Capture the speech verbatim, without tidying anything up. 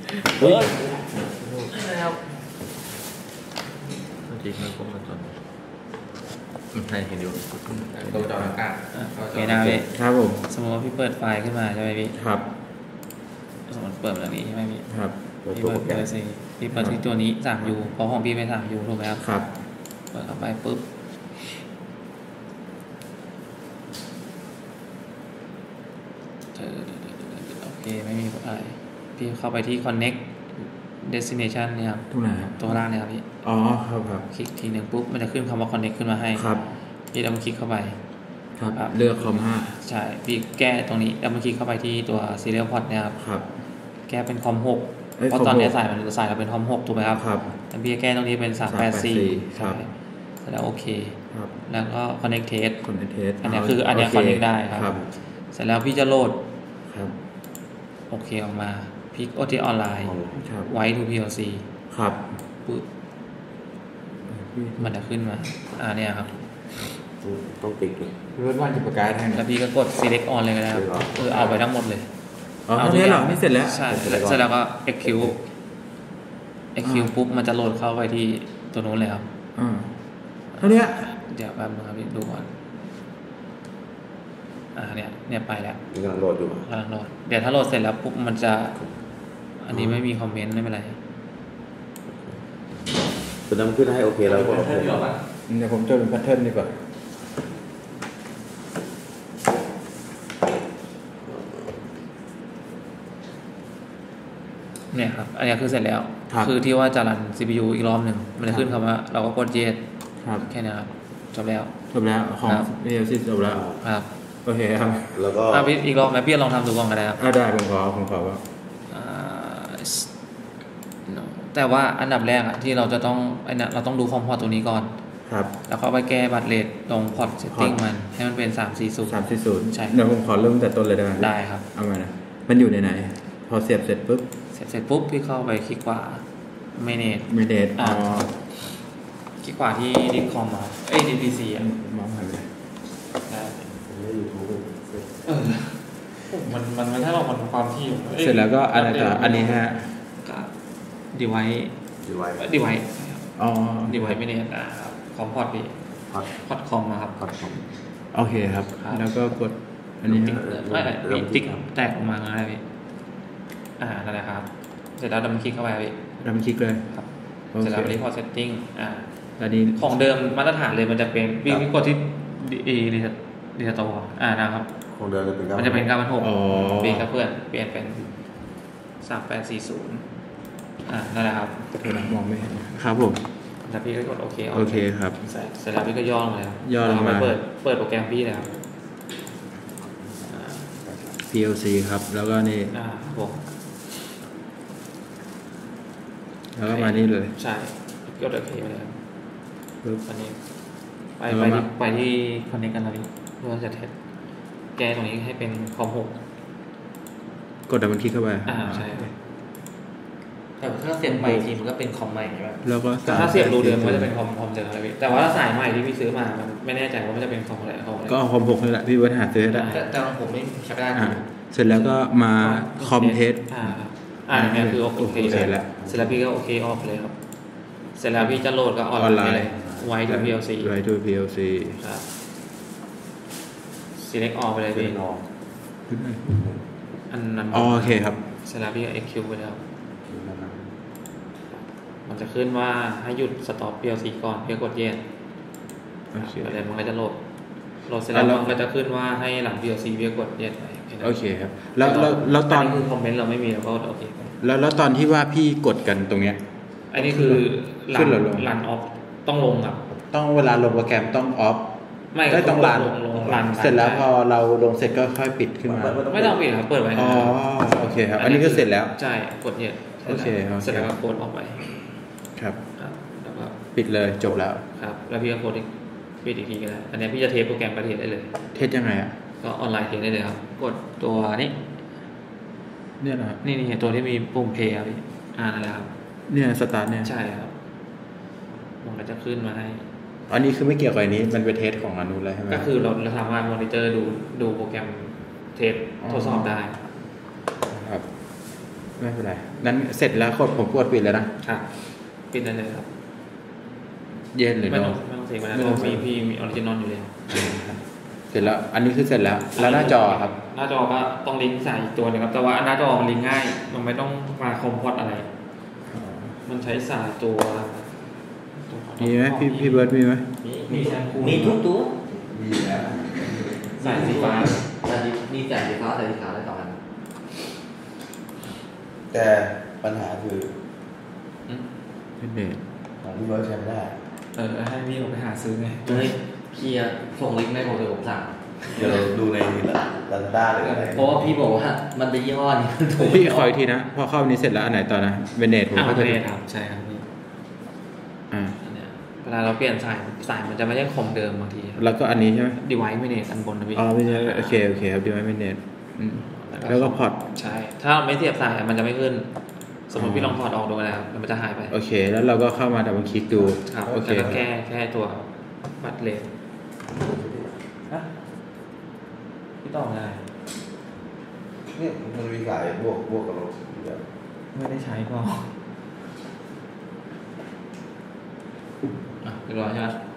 เฮ้ยครับจริงมันคงมันจนใช่เห็นอยู่ตัวจออากาศโอเคนะพี่ครับผมสมมติว่าพี่เปิดไฟล์ขึ้นมาใช่ไหมพี่ครับสมมติเปิดแบบนี้ใช่ไหมพี่ครับพี่เปิดเปิดสิพี่เปิดที่ตัวนี้ สามยู เพราะของพี่เป็น สามยู ถูกไหมครับครับเปิดเข้าไปปุ๊บโอเคไม่มีอะไรพี่เข้าไปที่ connect destination เนี่ยครับตรงไหนตัวล่างเนี่ยครับพี่อ๋อครับครับคลิกทีหนึ่งปุ๊บมันจะขึ้นคำว่า connect ขึ้นมาให้ครับพี่ดับเบิลคลิกเข้าไปครับเลือกคอมห้าใช่พี่แก้ตรงนี้ดับเบิลคลิกเข้าไปที่ตัว serial port เนี่ยครับครับแก้เป็นคอมหกเพราะตอนนี้สายมันสายเราเป็นคอมหกถูกไหมครับครับแต่พี่แก้ตรงนี้เป็นสามแปดสี่ครับแล้วโอเคครับแล้วก็ connect test connect test อันนี้คืออันนี้ connect ได้ครับเสร็จแล้วพี่จะโหลดครับโอเคออกมาพิก โอ ที ออนไลน์ไว้ to พี แอล ซีครับปุ๊บมันจะขึ้นมาอ่าเนี่ยครับต้องติดเลยเพื่อนว่าจะประกาศให้แล้วพี่ก็กด select on เลยก็ได้ครับคือเอาไปทั้งหมดเลยอ๋อเท่านี้เหรอนี่เสร็จแล้วใช่เสร็จแล้วก็ execute execute ปุ๊บมันจะโหลดเข้าไปที่ตัวนู้นเลยครับอ่าเท่านี้เดี๋ยวแป๊บนึงครับพี่ดูก่อนอ่าเนี่ยเนี่ยไปแล้วกำลังโหลดอยู่กำลังโหลดเดี๋ยวถ้าโหลดเสร็จแล้วปุ๊บมันจะอันนี้ไม่มีคอมเมนต์ไม่เป็นไรจะนำขึ้นให้โอเคแล้วก็โอเคเดี๋ยวผมจะเป็นแพทเทิร์นดีกว่าเนี่ยครับอันนี้คือเสร็จแล้วคือที่ว่าจะรัน ซี พี ยู อีกรอบหนึ่งมันจะขึ้นคำว่าเราก็กด yes แค่นี้ครับจบแล้วจบแล้วของ เอ แอล ซี จบแล้วครับโอเคครับแล้วก็พี่อีกรอบไหมพี่ลองทำดูก่อนก็ได้ครับได้ผมขอผมขอว่าแต่ว่าอันดับแรกอะที่เราจะต้องไอ้เนี่ยเราต้องดูคอมพอร์ตตัวนี้ก่อนครับแล้วก็ไปแก้บัตรเรทตรงพอร์ตเซตติ้งมันให้มันเป็นสามสี่ศูนย์สามสี่ศูนย์ใช่เดี๋ยวผมขอเริ่มแต่ต้นเลยได้ไหมได้ครับเอามานะมันอยู่ในไหนพอเสียบเสร็จปุ๊บเสร็จเสร็จปุ๊บพี่เข้าไปคลิกขวาไม่เนตไม่เนตอ๋อคลิกขวาที่ดิสคอมมาเอ้ย ดี พี ซี อ่ะมองหายไปได้เออมันมันมันถ้าเรามันความที่เสร็จแล้วก็อันนี้อันนี้ฮะดีไวซ์ดีไวซ์ดีไวซ์อ๋อดีไวซ์ไม่เนตอ่ะครับคอมพอร์ตพี่พอร์ตพอร์ตคอมครับพอร์ตคอมโอเคครับแล้วก็กดอันนี้ไม่มีติ๊กแตกออกมาไงพี่อ่านั่นแหละครับเสร็จแล้วดับเบิลคลิกเข้าไปพี่ดับเบิลคลิกเลยครับเสร็จแล้วรีพอร์ตเซตติ้งอ่าอันนี้ของเดิมมาตรฐานเลยมันจะเป็นพี่พี่กดที่ดีรีรีสโตร์อ่านะครับของเดิมจะเป็นมันจะเป็นเก้าพันหกเปลี่ยนกับเพื่อนเปลี่ยนเป็นสามแปดสี่ศูนย์อ่านั่นแหละครับเดี๋ยวมองไม่เห็นครับผมแล้วพี่ก็กดโอเคโอเคครับเสร็จแล้วพี่ก็ย่อลงเลยครับย่อลงมาเปิดเปิดโปรแกรมพี่เลยครับพี แอล ซี ครับแล้วก็นี่อ่าผมแล้วก็มานี่เลยใช่กดโอเคไปเลยครับปึ๊บอันนี้ไปไปที่ไปที่คอนเนคกันแล้วพี่เพื่อจะเทสแก้ตรงนี้ให้เป็นคอมหกกดดับเบิลคลิกเข้าไปอ่าใช่แต่ถ้าเสียบใหม่ทีมันก็เป็นคอมใหม่ใช่ไหมแล้วก็ถ้าเสียบรูเดิมก็จะเป็นคอมคอมเดิมอะไรพี่แต่ว่าถ้าสายใหม่ที่พี่ซื้อมามันไม่แน่ใจว่ามันจะเป็นคอมอะไรคอมอะไรก็เอาคอมหกนี่แหละพี่วัฒหาซื้อได้แต่ของผมไม่ใช้ได้เสร็จแล้วก็มาคอมเทสอ่าอ่าเนี่ยคือโอเคแล้วเสร็จแล้วพี่ก็โอเคออกเลยครับเสร็จแล้วพี่จะโหลดก็ออนไลน์ไว้ที่ พี แอล ซีไว้ที่ พี แอล ซีครับ select all ไปเลยพี่อันนั้นโอเคครับเสร็จแล้วพี่ก็ execute ไปแล้วมันจะขึ้นว่าให้หยุด stop พี แอล ซี ก่อนเพื่อกด yes อะไรมันก็จะโหลดโหลดเสร็จแล้วมันก็จะขึ้นว่าให้หลัง พี แอล ซี เพื่อกด yes ไปโอเคครับแล้วแล้วตอนคือคอมเมนต์เราไม่มีแล้วก็โอเคแล้วแล้วตอนที่ว่าพี่กดกันตรงเนี้ยอันนี้คือรันรันออฟต้องลงครับต้องเวลาลงโปรแกรมต้องออฟไม่ต้องรันรันเสร็จแล้วพอเราลงเสร็จก็ค่อยปิดขึ้นมาไม่ต้องปิดครับเปิดไว้อ๋อโอเคครับอันนี้ก็เสร็จแล้วใช่กดเนี่ยโอเคเสร็จแล้วก็โค้ดออกไปครับแล้วก็ปิดเลยจบแล้วครับแล้วพี่ก็โค้ดปิดอีกทีก็ได้อันนี้พี่จะเทสโปรแกรมประเทศได้เลยเทสยังไงอ่ะก็ออนไลน์เทสได้เลยครับกดตัวนี้เนี่ยนะครับนี่นี่ตัวที่มีปุ่มเพย์ครับพี่อ่านั่นแหละครับเนี่ยสตาร์ทเนี่ยใช่ครับมันก็จะขึ้นมาให้อันนี้คือไม่เกี่ยวกับอันนี้มันเป็นเทสของอนุเลยใช่ไหมก็คือเราเราสามารถมอนิเตอร์ดูดูโปรแกรมเทสทดสอบได้ครับไม่เป็นไรนั้นเสร็จแล้วกดผมกดปิดแล้วนะครับปิดได้เลยครับเย็นหรือไม่โนต้องไม่ต้องเซฟนะไม่ต้องเซมีฟพี่มีออริจินอลอยู่เลยเสร็จแล้วอันนี้คือเสร็จแล้วแล้วหน้าจอครับหน้าจอก็ต้องลิงก์ใส่อีกตัวหนึงครับแต่ว่าหน้าจอมันลิงก์ง่ายมันไม่ต้องมาคอมพอร์ตอะไร มันใช้สายตัวมีไหมพี่พี่เบิร์ดมีไหมมีมีแชมพูมีทุกตัวมีแล้วสายสีฟ้าแต่มีแต่สีฟ้าแต่สีขาวได้ต่อกันแต่ปัญหาคืออืมเป็นเดทของพี่เบิร์ดใช้ไม่ได้เออให้พี่ออกไปหาซื้อไงเฮ้ยพี่อะส่งลิงก์ให้ผมเดี๋ยวผมสั่งเดี๋ยวเราดูในลาซาด้าหรืออะไรเพราะว่าพี่บอกว่ามันเป็นยี่ห้อนี้ถูกพี่ขออีกทีนะพอเข้าอันนี้เสร็จแล้วอันไหนต่อนะเบนเนตผมอ่าก็จะเนครับใช่ครับพี่อ่าอันเนี้ยเวลาเราเปลี่ยนสายสายมันจะไม่ใช่คมเดิมบางทีแล้วก็อันนี้ใช่ไหมดีไวซ์ไม่เนตอันบนนะพี่อ๋อไม่ใช่โอเคโอเคครับดีไหมเบนเนตแล้วก็พอร์ตใช่ ถ้าเราไม่เสียบสายมันจะไม่ขึ้น สมมติพี่ลองถอดออกดูแล้วแล้วมันจะหายไปโอเค แล้วเราก็เข้ามาดับเบิลคลิกดูครับโอเคแล้วก็แก้แค่ตัวบัตรเลสพี่ต่อไงเนี่ยมันมีสายบวกบวกกับลบอยู่แล้วไม่ได้ใช้ก็อ่ะเรียบร้อยใช่ไหม